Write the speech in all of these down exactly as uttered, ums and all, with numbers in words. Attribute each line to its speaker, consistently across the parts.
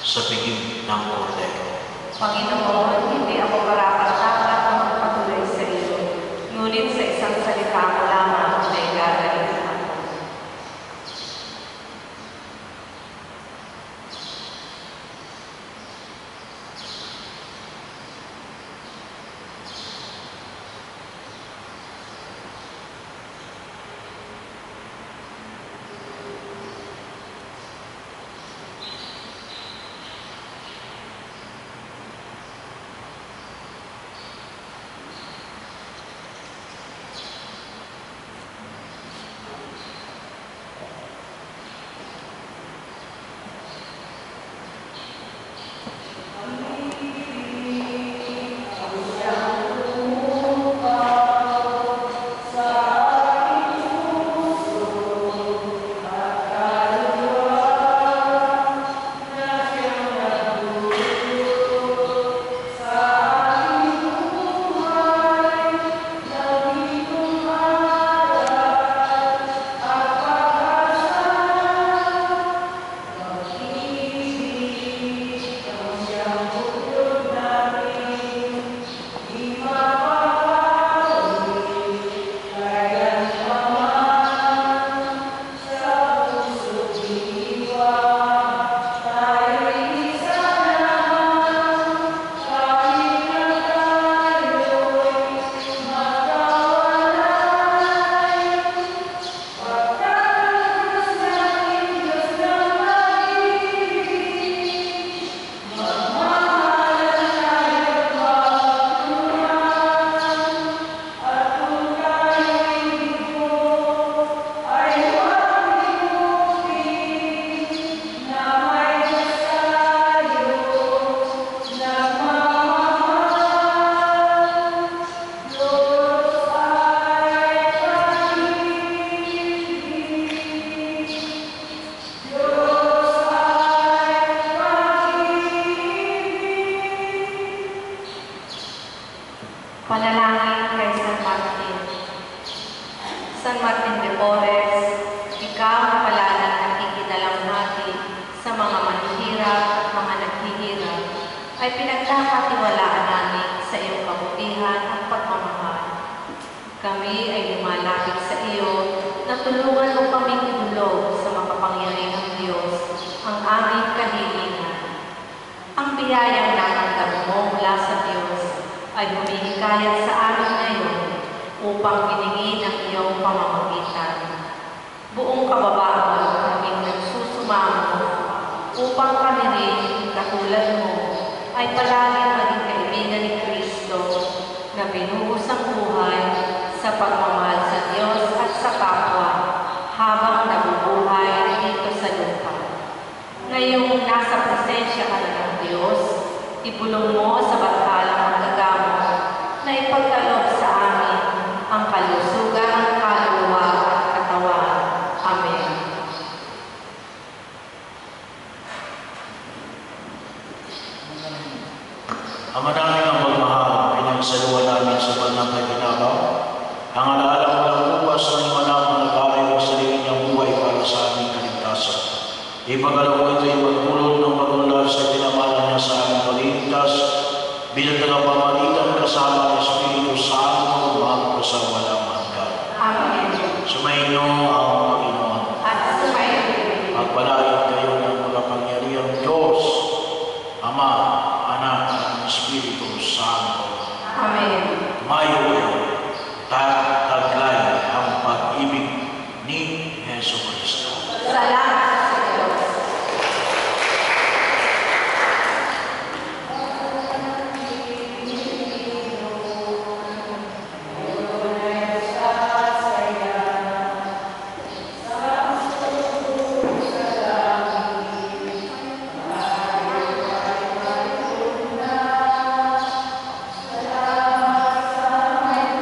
Speaker 1: sa piging ng Kordero.
Speaker 2: Panginoon, hindi ako karapat-dapat na magpatuloy sa iyo, ngunit sa isang salita mo lamang ay gagaling ako. Panalangin kay San Martin. San Martin de Porres, ikaw ang palalang nakikinalamhati sa mga manhihirap at mga naghihirap, ay pinagkakatiwalaan namin sa iyong kabutihan at pagmamahal. Kami ay lumalapit sa iyo na tulungan mo kaming idulog sa makapangyarihang Diyos ang aming kahilingan. Ang biyayang natanggap mo mula sa Diyos ay humihikayat sa amin ngayon upang binigin ang iyong pamamagitan. Buong kababaan kaming nagsusumamo upang kami rin, katulad mo, ay palaging maging kaibigan ni Kristo na binuhos ang buhay sa pagmamahal sa Diyos at sa kapwa habang nabubuhay dito sa lupa. Ngayong nasa presensya ka na ng Diyos, ibulong mo sa batalang magagamo na ipagkaloob sa amin ang kalusugan, kaluluwa at katawan. Amen.
Speaker 1: Ama namin ang magmahal, pinagsaluhan namin sa banal na binabaw, ang alaala mo lang bukas ng mga namang nag-aaral ang sarili niyang buhay para sa aming kaligtasan. Ipagalaw mo ito ay magpulot ng pagmula sa pinamalan niya sa aming kaligtas, bilang tagapamagitan kasama ng Espiritu Santo, magpasawalang hanggan.
Speaker 2: Amen.
Speaker 1: Sumainyo ang Panginoon.
Speaker 2: At sumainyo.
Speaker 1: Magpalain kayo ng makapangyarihang Diyos, Ama, Anak, at Espiritu Santo.
Speaker 2: Amen.
Speaker 1: Mayo taglay ang pag-ibig ni Heso Kristo.
Speaker 2: Salamat sa Diyos.
Speaker 3: Salamat sa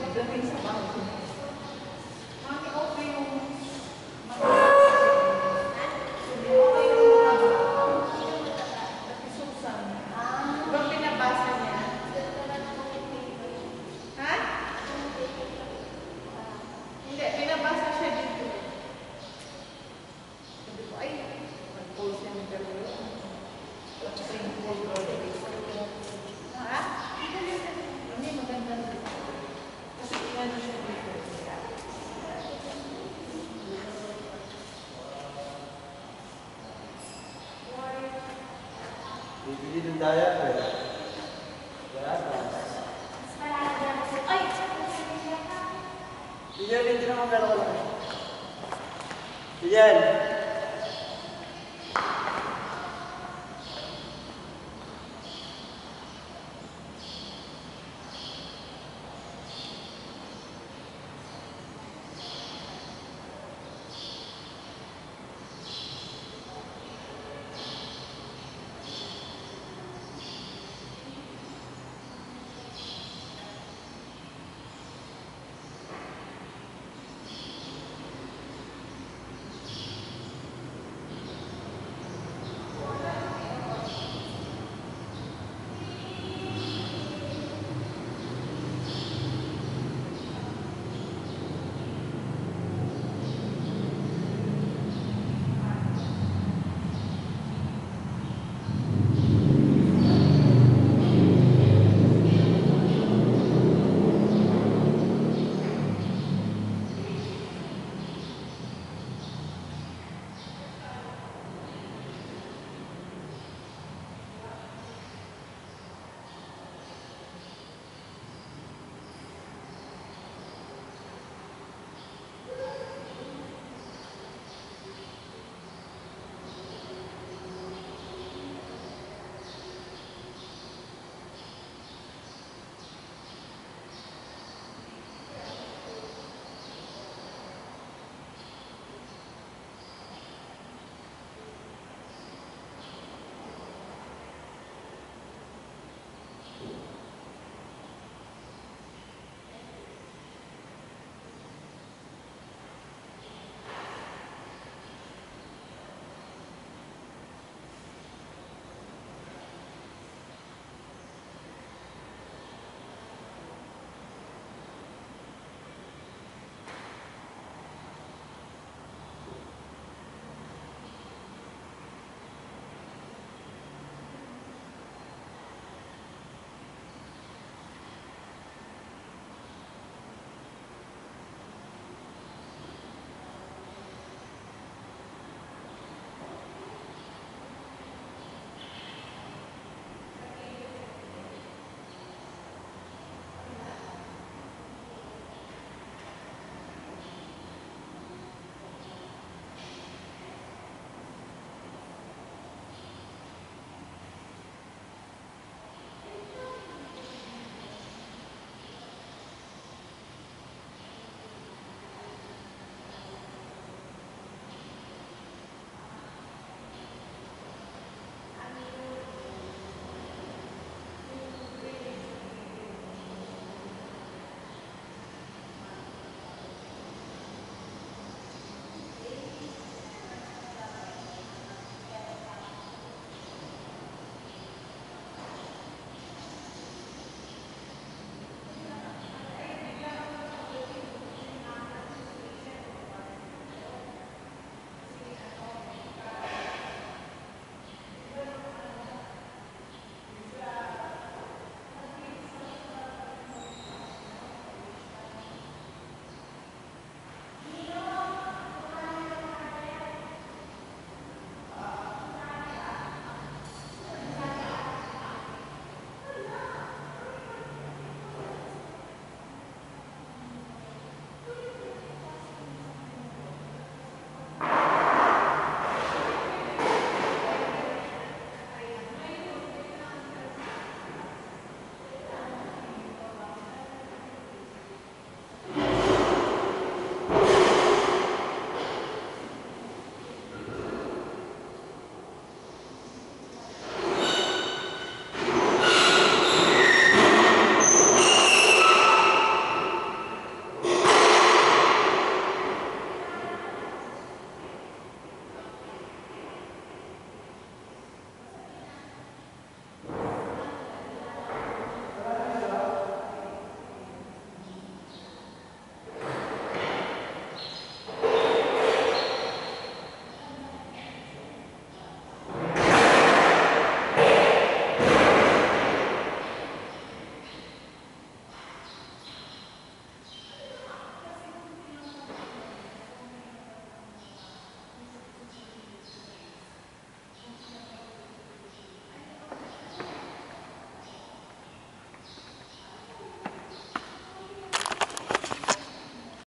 Speaker 3: Bibili ng diaper. Diyan, hindi naman meron ko lang. Diyan.